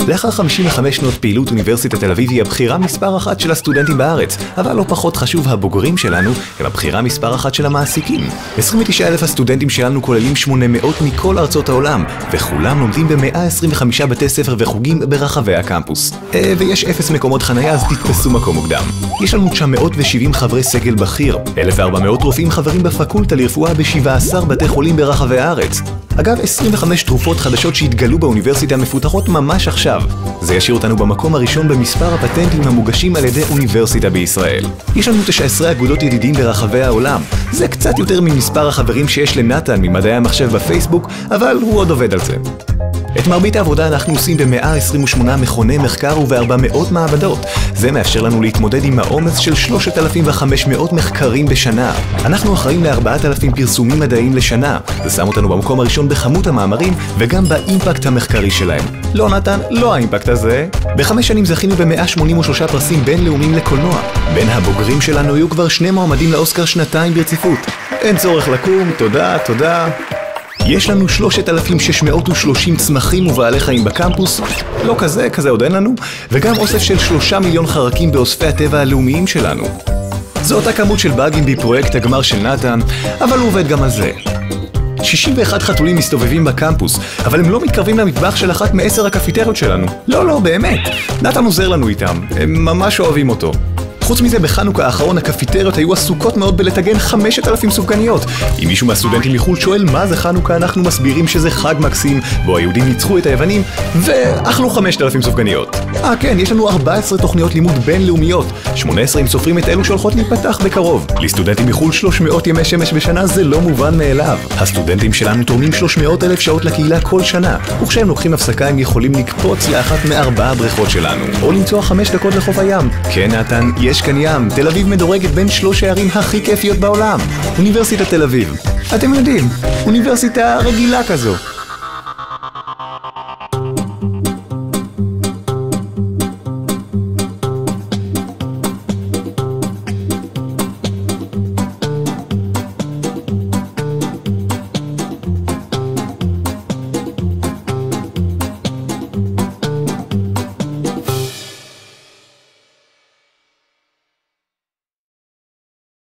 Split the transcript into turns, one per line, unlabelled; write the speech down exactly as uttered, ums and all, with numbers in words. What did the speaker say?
לאחר חמישים וחמש שנות פעילות, אוניברסיטת תל אביב היא הבחירה מספר אחת של הסטודנטים בארץ, אבל לא פחות חשוב, הבוגרים שלנו הם הבחירה מספר אחת של המעסיקים. עשרים ותשעה אלף הסטודנטים שלנו כוללים שמונה מאות מכל ארצות העולם, וכולם לומדים ב-מאה עשרים וחמישה בתי ספר וחוגים ברחבי הקמפוס. אה, ויש אפס מקומות חנייה, אז תתפסו מקום מוקדם. יש לנו תשע מאות ושבעים חברי סגל בכיר, אלף וארבע מאות רופאים חברים בפקולטה לרפואה ב-שבעה עשר בתי חולים ברחבי הארץ. אגב, עשרים וחמש תרופות חדשות שהתגלו באוניברסיטה מפותחות ממש עכשיו. זה ישאיר אותנו במקום הראשון במספר הפטנטים המוגשים על ידי אוניברסיטה בישראל. יש לנו תשע עשרה אגודות ידידים ברחבי העולם. זה קצת יותר ממספר החברים שיש לנתן ממדעי המחשב בפייסבוק, אבל הוא עוד עובד על זה. את מרבית העבודה אנחנו עושים ב-מאה עשרים ושמונה מכוני מחקר וב-ארבע מאות מעבדות. זה מאפשר לנו להתמודד עם העומס של שלושת אלפים וחמש מאות מחקרים בשנה. אנחנו אחראים ל-ארבעת אלפים פרסומים מדעיים לשנה. זה שם אותנו במקום הראשון בכמות המאמרים וגם באימפקט המחקרי שלהם. לא נתן, לא האימפקט הזה. בחמש שנים זכינו ב-מאה שמונים ושלושה פרסים בינלאומיים לקולנוע. בין הבוגרים שלנו היו כבר שני מועמדים לאוסקר שנתיים ברציפות. אין צורך לקום, תודה, תודה. יש לנו שלושת אלפים שש מאות ושלושים צמחים ובעלי חיים בקמפוס, לא כזה, כזה עוד אין לנו, וגם אוסף של שלושה מיליון חרקים באוספי הטבע הלאומיים שלנו. זו אותה כמות של באגים בפרויקט הגמר של נתן, אבל הוא עובד גם על זה. שישים ואחד חתולים מסתובבים בקמפוס, אבל הם לא מתקרבים למטבח של אחת מעשר הקפיטריות שלנו. לא, לא, באמת. נתן עוזר לנו איתם, הם ממש אוהבים אותו. חוץ מזה, בחנוכה האחרון הקפיטריות היו עסוקות מאוד בלטגן חמשת אלפים סופגניות. אם מישהו מהסטודנטים מחו"ל שואל מה זה חנוכה, אנחנו מסבירים שזה חג מקסים, בו היהודים ניצחו את היוונים ואכלו חמשת אלפים סופגניות. אה כן, יש לנו ארבע עשרה תוכניות לימוד בינלאומיות, שמונה עשרה אם סופרים את אלו שהולכות להיפתח בקרוב. לסטודנטים מחו"ל שלוש מאות ימי שמש בשנה זה לא מובן מאליו. הסטודנטים שלנו תורמים שלוש מאות אלף שעות לקהילה כל שנה, וכשהם לוקחים הפסקה הם יכולים לקפוץ לאחת מארבע הבריכות שלנו, או למצוא חמש דקות לחוף הים. כן, נתן, יש כאן ים. תל אביב מדורגת בין שלוש הערים הכי כיפיות בעולם. אוניברסיטת תל אביב. אתם יודעים, אוניברסיטה רגילה כזו.